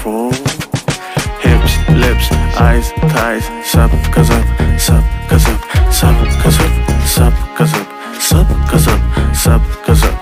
control. Hips, lips, eyes, thighs, sup, cause up, sup, cause up, sup, cause up, sup, cause up, sup, cause up, sup, cause up.